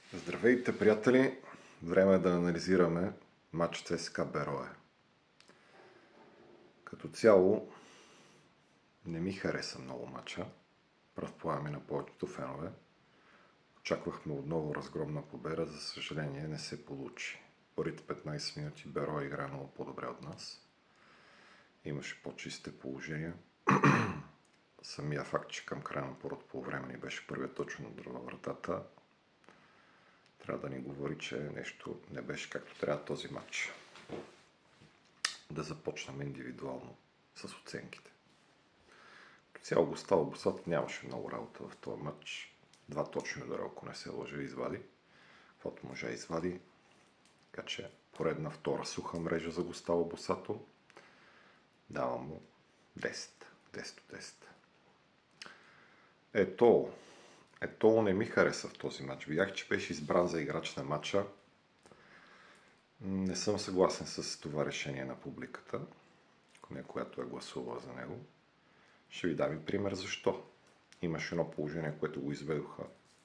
Здравейте, приятели! Време е да анализираме матч ЦСКА Берое. Като цяло не ми хареса много матча. Предполагам и на повечето фенове. Очаквахме отново разгромна победа, за съжаление не се получи. Първите 15 минути Берое игра много по-добре от нас. Имаше по-чисте положения. Самия факт, че към края на първото полувреме ни беше първият точен удар във вратата, трябва да ни говори, че нещо не беше както трябва този матч. Да започнем индивидуално с оценките. Като цяло Густаво Босат нямаше много работа в този матч. Два точни удара, ако не се лъжа, извади. Каквото може да извади. Така че поредна втора суха мрежа за Густаво Босато. Давам му 10. 10 от 10. Ето не ми хареса в този матч. Видях, че беше избран за играч на матча. Не съм съгласен с това решение на публиката, която е гласувала за него. Ще ви дам и пример защо. Имаше едно положение, което го изведоха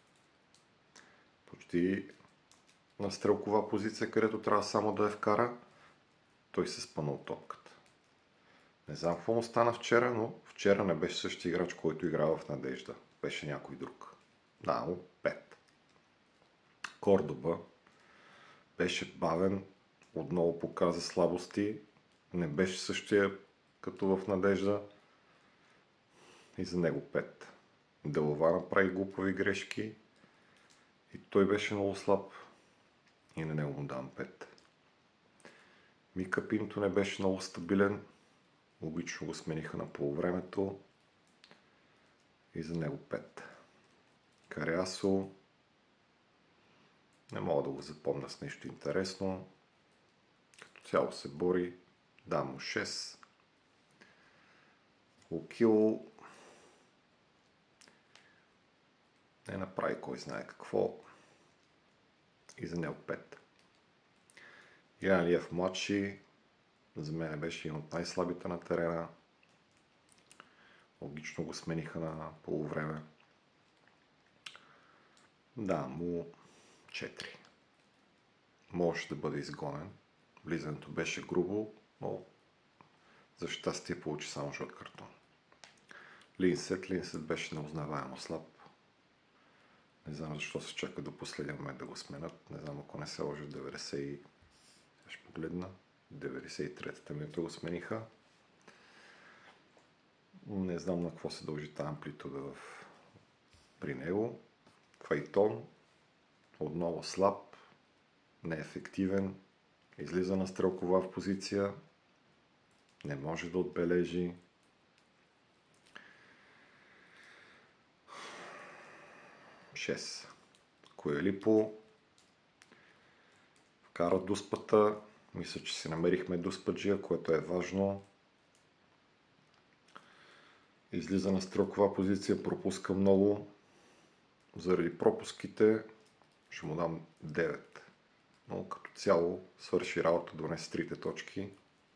почти на стрелкова позиция, където трябва само да я вкара. Той се спъна от топката. Не знам какво му стана вчера, но вчера не беше същия играч, който играва в Надежда. Беше някой друг. Да, 5. Кордоба беше бавен, отново показа слабости, не беше същия като в Надежда и за него 5. Делова направи глупави грешки и той беше много слаб и на него му давам 5. Мика Пинто не беше много стабилен, логично го смениха на полувремето и за него 5. Кариасо не мога да го запомня с нещо интересно. Като цяло се бори. Дам му 6. Лукил не направи кой знае какво. И за него 5. Ян Лиев младши за мен беше един от най-слабите на терена. Логично го смениха на полувреме. Да, му 4. Можеше да бъде изгонен. Влизането беше грубо, но за щастие получи само жълт картон. Линсет беше неузнаваемо слаб. Не знам защо се чака до последния момент да го сменят. Не знам, ако не се лъжа 90. Ще погледна. 93-та минута го смениха. Не знам на какво се дължи тази амплитуда при него. Файтон отново слаб, неефективен, излиза на стрелкова в позиция, не може да отбележи. Шест. Коелипо вкара дуспата. Мисля, че си намерихме дуспаджия, което е важно. Излиза на стрелкова позиция, пропуска много. Заради пропуските ще му дам 9. Но като цяло свърши работа, донесе 3 точки.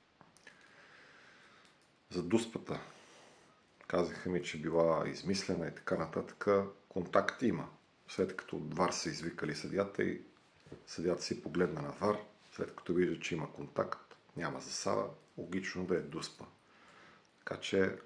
За дуспата казаха ми, че била измислена и така нататък. Контакт има. След като от ВАР са извикали съдята и съдята си погледна на ВАР, след като вижда, че има контакт, няма засада, логично да е дуспа. Така че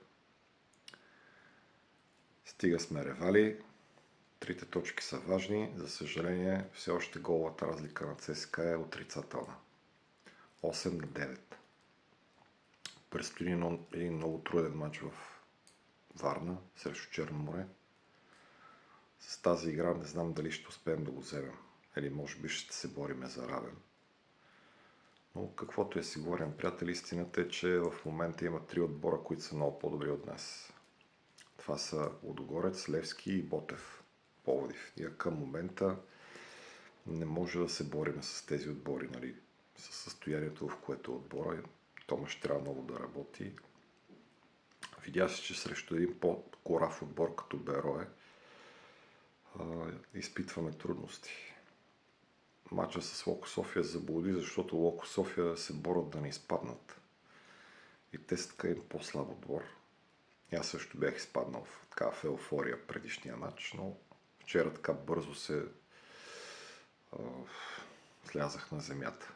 стига сме ревали. 3 точки са важни. За съжаление, все още голата разлика на ЦСКА е отрицателна. 8-9. Предстои един много труден матч в Варна срещу Черно море. С тази игра не знам дали ще успеем да го вземем. Или може би ще се бориме за равен. Но каквото е си говорим, приятели, истината е, че в момента има 3 отбора, които са много по-добри от нас. Това са Лудогорец, Левски и Ботев. Пловдив. И към момента не може да се бориме с тези отбори, нали? С състоянието, в което отбора. Тома ще трябва много да работи. Видя се, че срещу един по-корав отбор като Берое изпитваме трудности. Матча с Локо София заблуди, защото Локо София се борят да не изпаднат. И те са така един по-слаб отбор. Аз също бях изпаднал в еуфория предишния матч, но вчера така бързо се слязах на земята.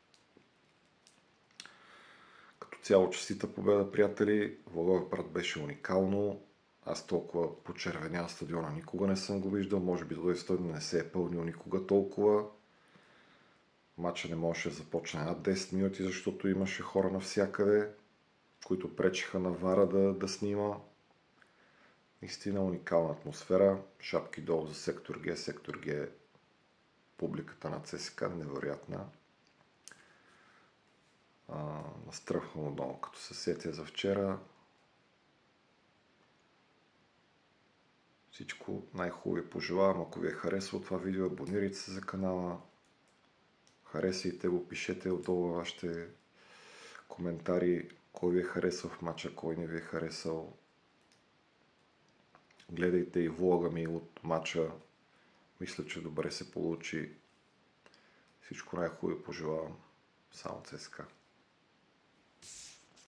Като цяло честита победа, приятели. Благоевград беше уникално. Аз толкова почервенял стадиона никога не съм го виждал. Може би този стадион не се е пълнил никога толкова. Матча не можеше да започне над 10 минути, защото имаше хора навсякъде, които пречеха на вара да снима. Наистина уникална атмосфера. Шапки долу за сектор Г. Сектор Г е публиката на ЦСКА, невероятна. Настръхвам отново, като се сетя за вчера. Всичко най-хубаво ви пожелавам. Ако ви е харесало това видео, абонирайте се за канала. Харесайте го, пишете отдолу вашите коментари, кой ви е харесал в матча, кой не ви е харесал. Гледайте и влога ми от матча. Мисля, че добре се получи. Всичко най-хубаво пожелавам. Само ЦСКА.